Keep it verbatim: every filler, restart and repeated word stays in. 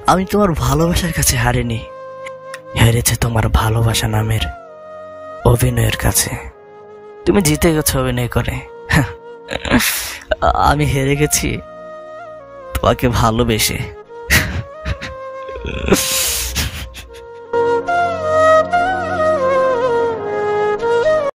আমি তোমার ভালোবাসার কাছে হারিনি, হেরেছে তোমার ভালোবাসা নামের অভিনয়ের কাছে। তুমি জিতে গেছো অভিনয় করে, আমি হেরে গেছি তোমাকে ভালোবেসে।